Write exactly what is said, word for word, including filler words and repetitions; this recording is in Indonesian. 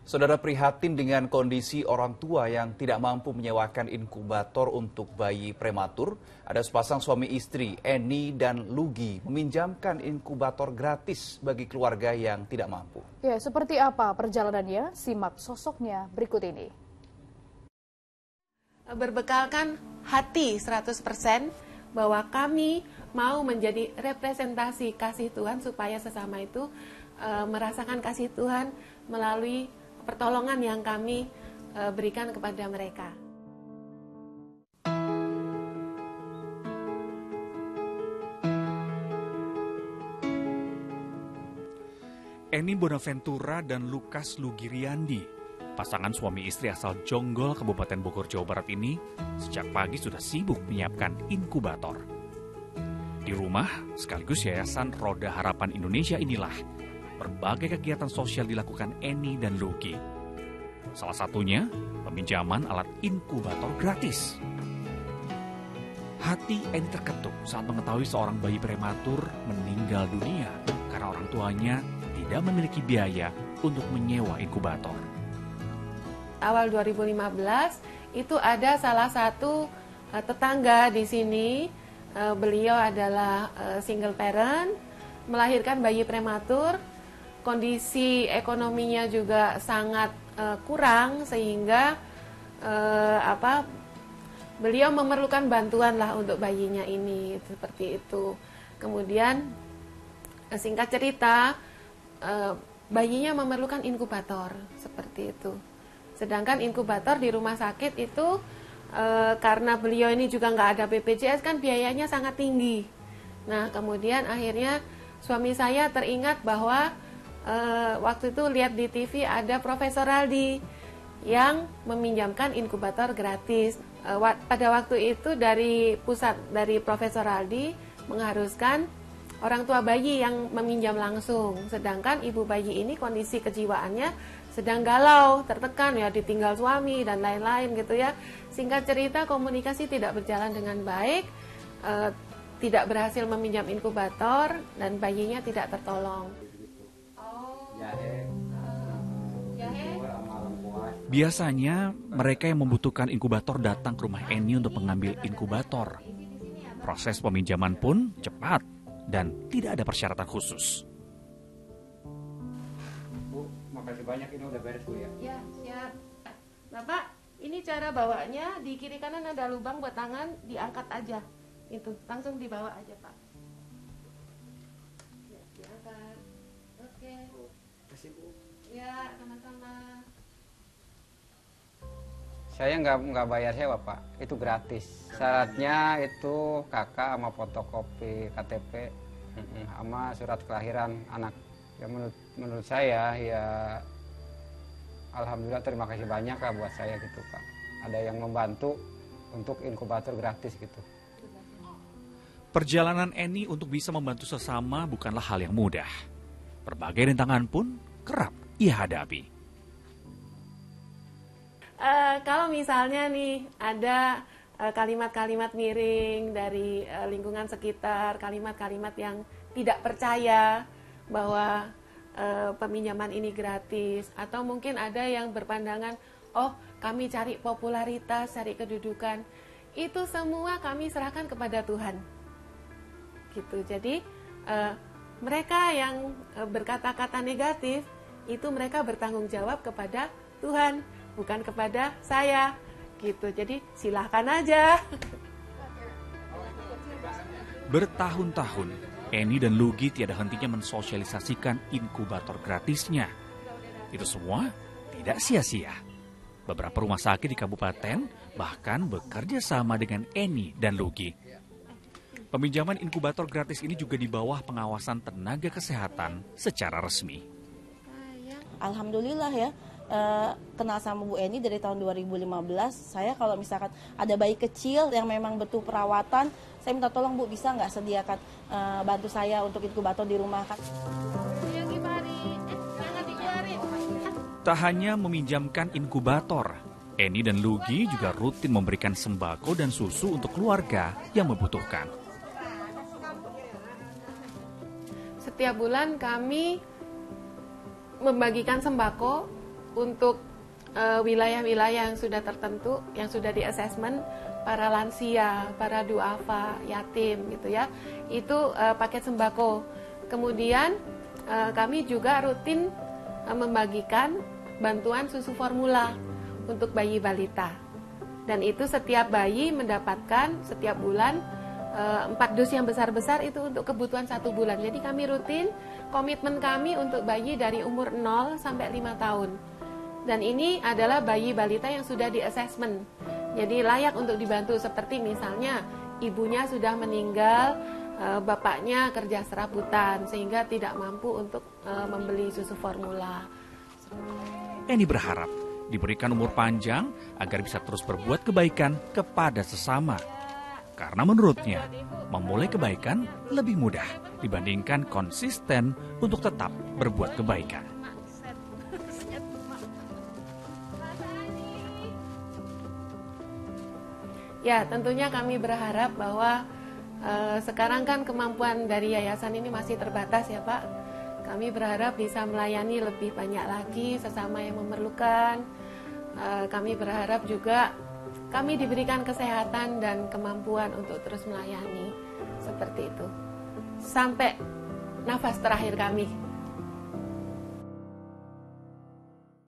Saudara, prihatin dengan kondisi orang tua yang tidak mampu menyewakan inkubator untuk bayi prematur. Ada sepasang suami istri, Eni dan Lugi, meminjamkan inkubator gratis bagi keluarga yang tidak mampu. Ya, seperti apa perjalanannya? Simak sosoknya berikut ini. Berbekalkan hati seratus persen bahwa kami mau menjadi representasi kasih Tuhan supaya sesama itu e, merasakan kasih Tuhan melalui pertolongan yang kami e, berikan kepada mereka. Eni Bonaventura dan Lukas Lugiriandi, pasangan suami istri asal Jonggol, Kabupaten Bogor, Jawa Barat ini sejak pagi sudah sibuk menyiapkan inkubator. Di rumah, sekaligus Yayasan Roda Harapan Indonesia inilah, berbagai kegiatan sosial dilakukan Eni dan Lugi. Salah satunya, peminjaman alat inkubator gratis. Hati Eni terketuk saat mengetahui seorang bayi prematur meninggal dunia karena orang tuanya tidak memiliki biaya untuk menyewa inkubator. Awal dua ribu lima belas itu ada salah satu uh, tetangga di sini, uh, beliau adalah uh, single parent, melahirkan bayi prematur, kondisi ekonominya juga sangat uh, kurang sehingga uh, apa beliau memerlukan bantuan lah untuk bayinya ini, seperti itu. Kemudian uh, singkat cerita, uh, bayinya memerlukan inkubator, seperti itu. Sedangkan inkubator di rumah sakit itu e, karena beliau ini juga nggak ada B P J S kan biayanya sangat tinggi. Nah kemudian akhirnya suami saya teringat bahwa e, waktu itu lihat di T V ada Profesor Aldi yang meminjamkan inkubator gratis. E, wa, pada waktu itu dari pusat dari Profesor Aldi mengharuskan orang tua bayi yang meminjam langsung. Sedangkan ibu bayi ini kondisi kejiwaannya sedang galau, tertekan ya, ditinggal suami dan lain-lain gitu ya. Singkat cerita komunikasi tidak berjalan dengan baik, e, tidak berhasil meminjam inkubator dan bayinya tidak tertolong. Biasanya mereka yang membutuhkan inkubator datang ke rumah Eni untuk mengambil inkubator. Proses peminjaman pun cepat dan tidak ada persyaratan khusus. Makasih banyak, ini udah beres Bu ya? Ya, siap. Bapak, ini cara bawanya, di kiri kanan ada lubang buat tangan, diangkat aja. Itu, langsung dibawa aja Pak. Ya, diangkat. Oke. Kasih Bu. Ya, sama-sama. Saya nggak nggak bayar sewa Pak, itu gratis. Syaratnya itu kakak sama fotokopi K T P, sama surat kelahiran anak. Ya menurut menurut saya ya alhamdulillah terima kasih banyak lah buat saya gitu Pak. Ada yang membantu untuk inkubator gratis gitu. Perjalanan Eni untuk bisa membantu sesama bukanlah hal yang mudah. Berbagai rintangan pun kerap ia hadapi. Uh, kalau misalnya nih ada uh, kalimat-kalimat miring dari uh, lingkungan sekitar, kalimat-kalimat yang tidak percaya bahwa e, peminjaman ini gratis, atau mungkin ada yang berpandangan, oh kami cari popularitas, cari kedudukan, itu semua kami serahkan kepada Tuhan. Gitu. Jadi e, mereka yang e, berkata-kata negatif itu mereka bertanggung jawab kepada Tuhan, bukan kepada saya. Gitu. Jadi silahkan aja. Bertahun-tahun Eni dan Lugi tiada hentinya mensosialisasikan inkubator gratisnya. Itu semua tidak sia-sia. Beberapa rumah sakit di kabupaten bahkan bekerja sama dengan Eni dan Lugi. Peminjaman inkubator gratis ini juga di bawah pengawasan tenaga kesehatan secara resmi. Alhamdulillah ya, eh, kenal sama Bu Eni dari tahun dua ribu lima belas. Saya kalau misalkan ada bayi kecil yang memang butuh perawatan, saya minta tolong Bu, bisa nggak sediakan uh, bantu saya untuk inkubator di rumah kan? Tak hanya meminjamkan inkubator, Eni dan Lugi juga rutin memberikan sembako dan susu untuk keluarga yang membutuhkan. Setiap bulan kami membagikan sembako untuk uh, wilayah-wilayah yang sudah tertentu, yang sudah di assessment, para lansia, para duafa, yatim gitu ya, itu uh, paket sembako. Kemudian uh, kami juga rutin uh, membagikan bantuan susu formula untuk bayi balita. Dan itu setiap bayi mendapatkan setiap bulan empat dus yang besar-besar itu untuk kebutuhan satu bulan. Jadi kami rutin, komitmen kami untuk bayi dari umur nol sampai lima tahun. Dan ini adalah bayi balita yang sudah di assessment. Jadi layak untuk dibantu, seperti misalnya ibunya sudah meninggal, bapaknya kerja serabutan sehingga tidak mampu untuk membeli susu formula. Eni berharap diberikan umur panjang agar bisa terus berbuat kebaikan kepada sesama. Karena menurutnya, memulai kebaikan lebih mudah dibandingkan konsisten untuk tetap berbuat kebaikan. Ya, tentunya kami berharap bahwa eh, sekarang kan kemampuan dari yayasan ini masih terbatas ya Pak. Kami berharap bisa melayani lebih banyak lagi sesama yang memerlukan. Eh, kami berharap juga kami diberikan kesehatan dan kemampuan untuk terus melayani seperti itu sampai nafas terakhir kami.